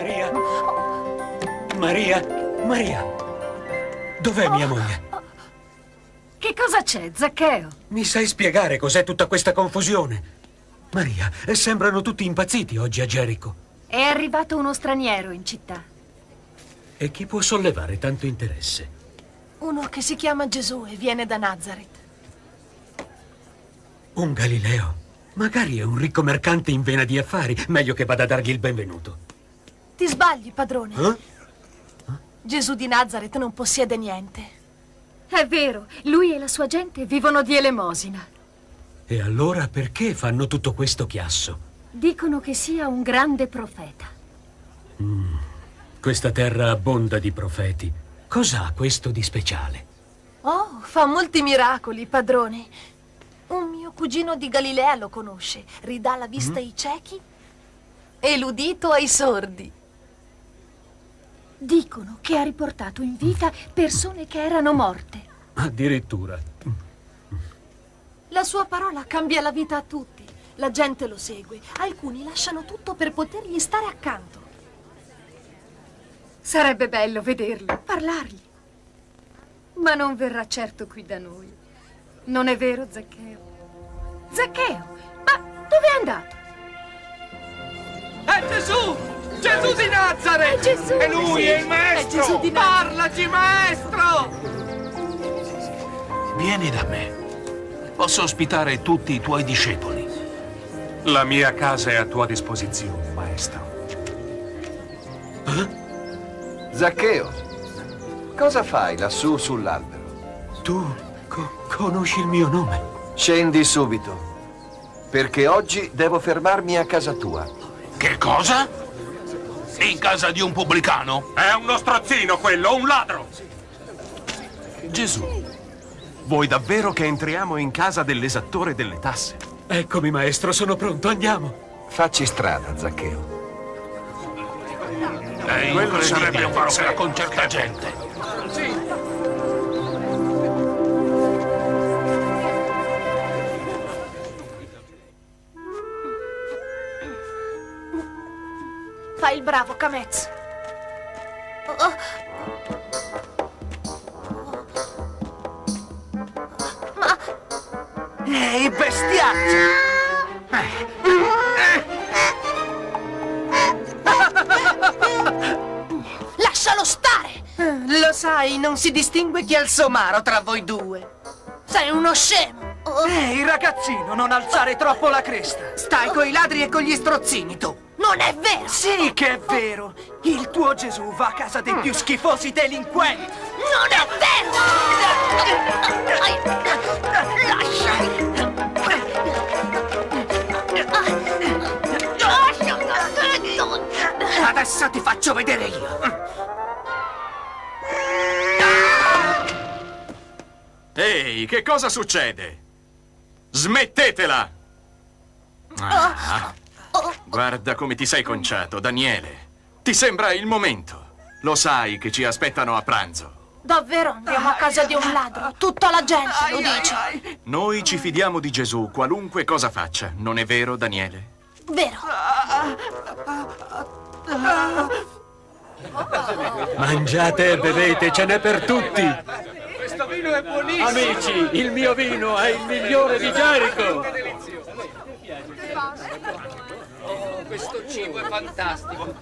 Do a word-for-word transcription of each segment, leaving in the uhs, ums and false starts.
Maria? Maria? Maria? Dov'è mia moglie? Che cosa c'è, Zaccheo? Mi sai spiegare cos'è tutta questa confusione? Maria, sembrano tutti impazziti oggi a Gerico. È arrivato uno straniero in città. E chi può sollevare tanto interesse? Uno che si chiama Gesù e viene da Nazareth. Un Galileo? Magari è un ricco mercante in vena di affari. Meglio che vada a dargli il benvenuto. Ti sbagli, padrone. Eh? Gesù di Nazareth non possiede niente. È vero, lui e la sua gente vivono di elemosina. E allora perché fanno tutto questo chiasso? Dicono che sia un grande profeta. Mm. Questa terra abbonda di profeti. Cos'ha questo di speciale? Oh, fa molti miracoli, padrone. Un mio cugino di Galilea lo conosce. Ridà la vista mm? ai ciechi e l'udito ai sordi. Dicono che ha riportato in vita persone che erano morte. Addirittura. La sua parola cambia la vita a tutti. La gente lo segue. Alcuni lasciano tutto per potergli stare accanto. Sarebbe bello vederlo, parlargli. Ma non verrà certo qui da noi. Non è vero, Zaccheo? Zaccheo, ma dove è andato? È Gesù! Gesù di Nazareth! È Gesù! E lui sì, è il maestro! È Gesù di Parlaci, maestro! Vieni da me. Posso ospitare tutti i tuoi discepoli. La mia casa è a tua disposizione, maestro. Eh? Zaccheo, cosa fai lassù sull'albero? Tu co conosci il mio nome? Scendi subito, perché oggi devo fermarmi a casa tua. Che cosa? In casa di un pubblicano? È uno strozzino quello, un ladro! Gesù, vuoi davvero che entriamo in casa dell'esattore delle tasse? Eccomi, maestro, sono pronto, andiamo. Facci strada, Zaccheo. È quello sarebbe un farofero con certa gente. Sì. Fai il bravo, Camez. Oh. Ma... Ehi, bestiaccio! Lascialo stare! Lo sai, non si distingue chi è il somaro tra voi due. Sei uno scemo! Ehi, ragazzino, non alzare troppo la cresta. Stai coi ladri e con gli strozzini, tu. Non è vero! Sì che è vero! Il tuo Gesù va a casa dei più schifosi delinquenti! Non è vero! Lasciami! Adesso ti faccio vedere io! Ehi, che cosa succede? Smettetela! Ah. Guarda come ti sei conciato, Daniele. Ti sembra il momento. Lo sai che ci aspettano a pranzo. Davvero andiamo a casa di un ladro? Tutta la gente lo dice. Noi ci fidiamo di Gesù, qualunque cosa faccia. Non è vero, Daniele? Vero. Mangiate e bevete, ce n'è per tutti. Questo vino è buonissimo. Amici, il mio vino è il migliore di Gerico. Oh, questo cibo è fantastico.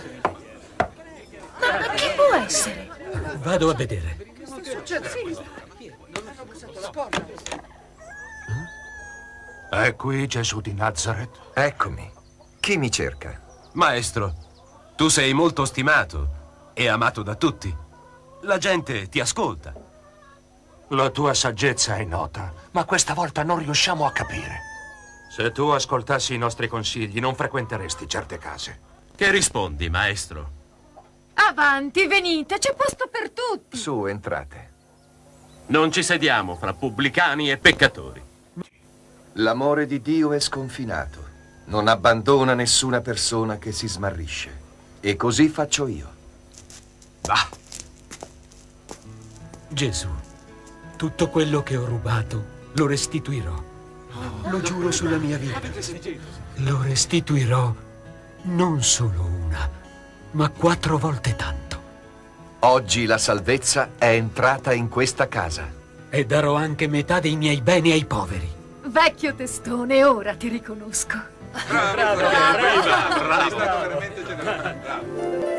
Ma chi può essere? Vado a vedere. Che succede? È qui Gesù di Nazareth? Eccomi. Chi mi cerca? Maestro, tu sei molto stimato e amato da tutti. La gente ti ascolta. La tua saggezza è nota, ma questa volta non riusciamo a capire. Se tu ascoltassi i nostri consigli, non frequenteresti certe case. Che rispondi, maestro? Avanti, venite, c'è posto per tutti. Su, entrate. Non ci sediamo fra pubblicani e peccatori. L'amore di Dio è sconfinato. Non abbandona nessuna persona che si smarrisce. E così faccio io. Va. Gesù, tutto quello che ho rubato lo restituirò. Lo giuro sulla mia vita. Lo restituirò non solo una, ma quattro volte tanto. Oggi la salvezza è entrata in questa casa. E darò anche metà dei miei beni ai poveri. Vecchio testone, ora ti riconosco. Bravo, bravo, bravo, bravo, bravo, bravo, bravo, bravo, bravo, bravo.